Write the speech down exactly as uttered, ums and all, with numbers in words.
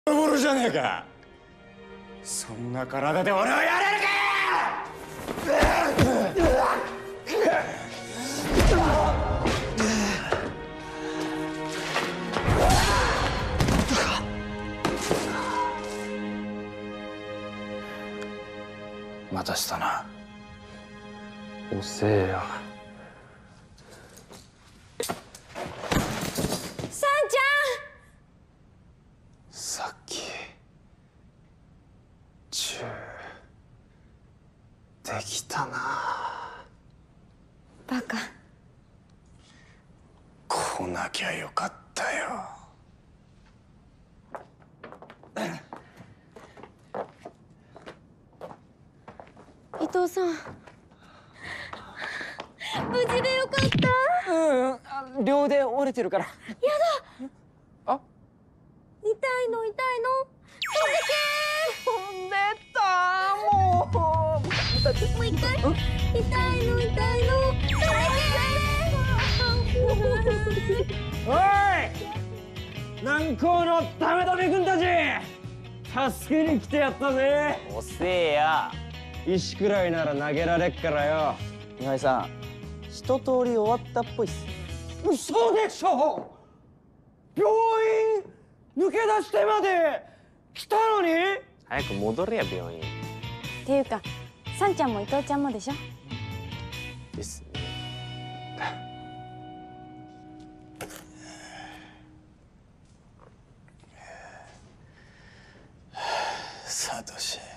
ボロじゃねえか。そんな体で俺をやれるか。待たしたな。 遅えよ。 さんちさっきチューできたな。 バカ。 来なきゃよかったよ。 伊藤さん、無事でよかった。 うん、両腕折れてるから。やだ。あ、 痛いの痛いの。 飛んでた。もう。 もう一回。痛いの痛いの。 おい、南高のダメダメ君たち、助けに来てやったぜ。 遅えや。 石くらいなら投げられっからよ。 今井さん、一通り終わったっぽいっす。 嘘でしょ。病院抜け出してまで来たのに。 早く戻れや病院。 っていうか、さんちゃんも伊藤ちゃんもでしょ。 ですね。 サトシ。